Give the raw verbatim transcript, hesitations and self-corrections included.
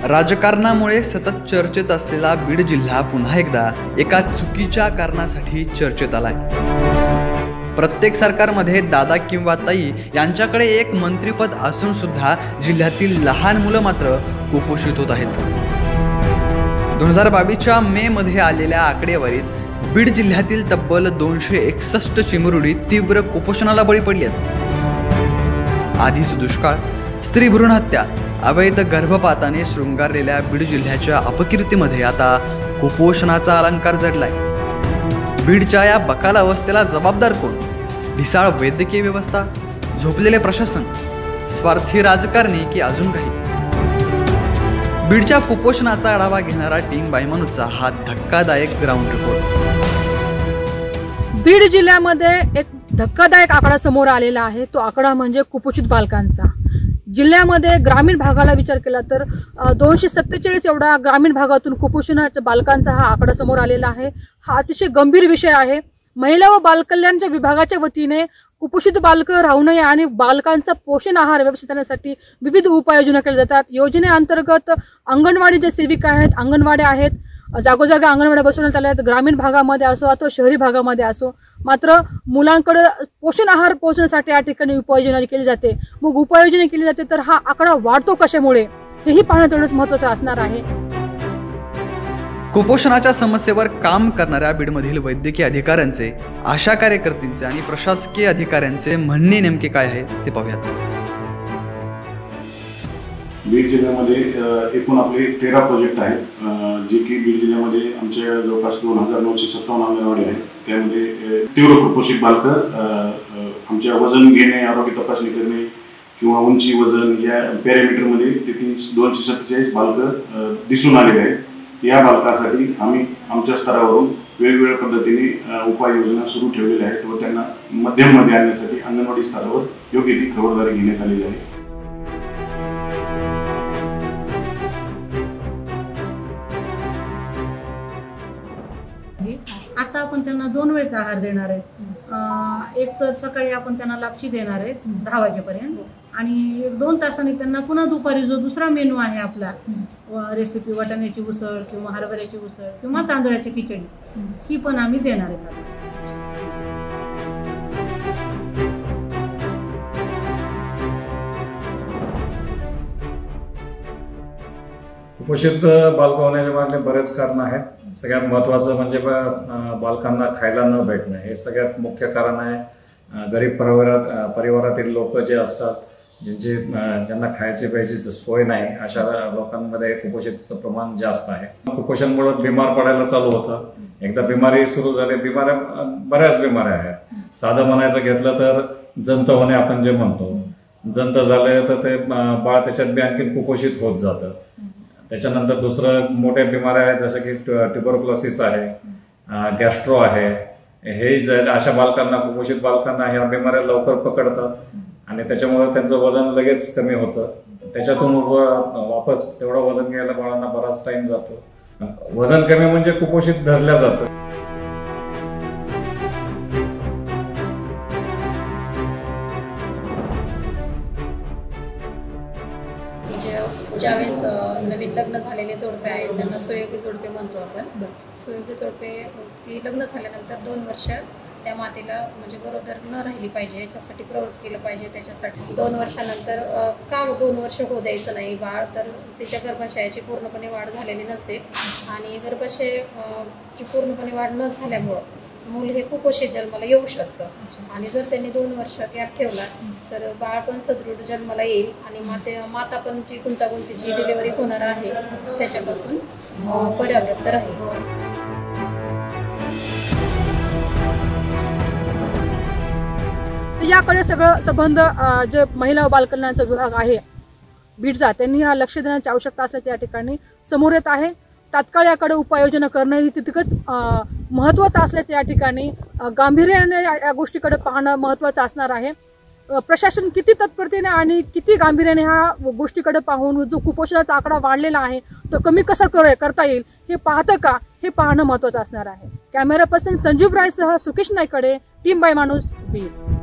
राजकारणामुळे सतत चर्चेत असलेला बीड जिल्हा पुन्हा एकदा एका चुकीच्या कारणासाठी चर्चेत आलाय। प्रत्येक सरकारमध्ये दादा किंवा ताई यांच्याकडे एक मंत्रिपद असून सुद्धा जिल्ह्यातील लहान मुलं मात्र कुपोषित होत आहेत। दोन हजार बावीसच्या मे मध्ये आलेल्या आकडेवारीत बीड जिल्ह्यातील तब्बल दोनशे एकसष्ट चिमुरडी तीव्र कुपोषणाला बळी पडली आहेत। आधीच दुष्काळ, स्त्री भ्रूण हत्या, अवैध गर्भपाताने शृंगारलेल्या बीड जिल्ह्याच्या अपकीर्तीमध्ये आता कुपोषणाचा अलंकार जडलाय। बीडच्या या बकाल अवस्थेला जबाबदार कोण? ढिसाळ वैद्यकीय व्यवस्था, झोपलेले प्रशासन, स्वार्थी राजकारणी की अजून काही? बीडच्या कुपोषणाचा आढावा घेणारा टीम बायमानूचा हा धक्कादायक ग्राउंड रिपोर्ट। बीड जिल्ह्यामध्ये एक धक्कादायक आकडा समोर आलेला आहे। तो आकडा म्हणजे कुपोषित बालकांचा। जिल्ह्यामध्ये ग्रामीण भागाला विचार केला तर दोनशे सत्तेचाळीस एवढा ग्रामीण भागातून कुपोषणाच्या बालकांचा हा आकडा समोर आलेला आहे। हा अतिशय गंभीर विषय आहे। महिला व बालकल्याणच्या विभागाच्या वतीने कुपोषित बालक राहू नये आणि बालकांचा पोषण आहार व्यवस्थित करण्यासाठी विविध उपाययोजना केल्या जातात। योजनेअंतर्गत अंगणवाडी जे सेविका आहेत, अंगणवाड्या आहेत, जागोजागी अंगणवाड्या बसवण्यात आल्या आहेत। ग्रामीण भागामध्ये असो अथवा शहरी भागामध्ये असो, मात्र मुलांकडे पोषण आहार पोहोचण्यासाठी या ठिकाणी उपाययोजना केली जाते। मग उपाययोजना केली जाते तर हा आकडा वाढतो कशामुळे हेही पाहणं तेवढंच महत्त्वाचं असणार आहे। कुपोषणाच्या समस्येवर काम करणाऱ्या बीडमधील वैद्यकीय अधिकाऱ्यांचे, आशा कार्यकर्त्यांचे आणि प्रशासकीय अधिकाऱ्यांचे म्हणणे नेमके काय आहे ते पाहूयात। बीड जिल्ह्यामध्ये एकूण आपले तेरा प्रोजेक्ट आहेत, जे की बीड जिल्ह्यामध्ये आमच्या जवळपास दोन हजार नऊशे सत्तावन्न अंगणवाडी आहेत। त्यामध्ये तीव्र कुपोषित बालक आमच्या वजन घेणे, आरोग्य तपासणी करणे किंवा उंची वजन या पॅरामीटरमध्ये ते तीन दोनशे सत्तेचाळीस बालक दिसून आलेले आहेत। या बालकासाठी आम्ही आमच्या स्तरावरून वेगवेगळ्या पद्धतीने उपाययोजना सुरू ठेवलेल्या आहेत व त्यांना मध्यममध्ये आणण्यासाठी अंगणवाडी स्तरावर योग्य ती खबरदारी घेण्यात आलेली आहे। आता आपण त्यांना दोन वेळचा आहार देणार आहेत। एक तर सकाळी आपण त्यांना लापशी देणार आहेत दहा वाजेपर्यंत आणि दोन तासांनी त्यांना पुन्हा दुपारी जो दुसरा मेनू आहे आपला रेसिपी, वाटाण्याची उसळ किंवा हरभऱ्याची उसळ किंवा तांदळाची खिचडी, ही पण आम्ही देणार आहेत। कुपोषित बालक होण्याच्या मागले बरेच कारण आहेत। सगळ्यात महत्त्वाचं म्हणजे बालकांना खायला न भेटणं हे सगळ्यात मुख्य कारण आहे। गरीब परिवारात परिवारातील लोक जे असतात, ज्यांचे ज्यांना खायची प्यायची सोय नाही, अशा लोकांमध्ये कुपोषितचं प्रमाण जास्त आहे। कुपोषणमुळे बिमार पडायला चालू होतं। एकदा बिमारी सुरू झाली, बिमाऱ्या बऱ्याच बिमाऱ्या आहेत। साधं म्हणायचं घेतलं तर जंत होणे आपण जे म्हणतो, जंत झाले तर ते बाळ त्याच्यात बी आणखी कुपोषित होत जातं। त्याच्यानंतर दुसरं मोठ्या बिमाऱ्या आहेत जसं की ट्युबरक्लोसिस आहे, गॅस्ट्रो आहे। हे जर अशा बालकांना, कुपोषित बालकांना ह्या बिमाऱ्या लवकर पकडतात आणि त्याच्यामुळे त्यांचं वजन लगेच कमी होतं। त्याच्यातून वापस तेवढं वजन घ्यायला बाळांना बराच टाइम जातो। वजन कमी म्हणजे कुपोषित धरल्या जातं। ज्यावेळेस नवीन लग्न झालेले जोडपे आहेत त्यांना सुयोगी जोडपे म्हणतो आपण। सुयोगी जोडपे की लग्न झाल्यानंतर दोन वर्ष त्या मातेला म्हणजे गरोदर न राहिली पाहिजे याच्यासाठी प्रवृत्त केलं पाहिजे। त्याच्यासाठी दोन वर्षानंतर का दोन वर्ष होऊ द्यायचं नाही बाळ, तर तिच्या गर्भाशयाची पूर्णपणे वाढ झालेली नसते आणि गर्भाशयाची पूर्णपणे वाढ न झाल्यामुळं मूल हे कुपोषित जन्माला येऊ शकतं आणि जर त्यांनी दोन वर्ष गॅप ठेवला तर बाळ पण सदृढ जन्माला येईल आणि माते माता पण जी गुंतागुंतीची डिलिव्हरी होणार आहे त्याच्यापासून परावृत्त राहील। याकडे सगळं संबंध जे महिला व बालकल्याणचा विभाग आहे बीडचा, त्यांनी हा लक्ष देण्याची आवश्यकता असल्याचे या ठिकाणी समोर येत आहे। तात्काळ याकडे उपाययोजना करणं ही तितकंच महत्त्वाचं असल्याचे या ठिकाणी गांभीर्याने या गोष्टीकडे पाहणं महत्त्वाचं असणार आहे। प्रशासन किती तत्परतेने आणि किती गांभीर्याने ह्या गोष्टीकडे पाहून जो कुपोषणाचा आकडा वाढलेला आहे तो कमी कसा करता येईल हे पाहतं का हे पाहणं महत्त्वाचं असणार आहे। कॅमेरा पर्सन संजीव रायसह सुकेश नाईकडे, टीम बायमानूस, बीड।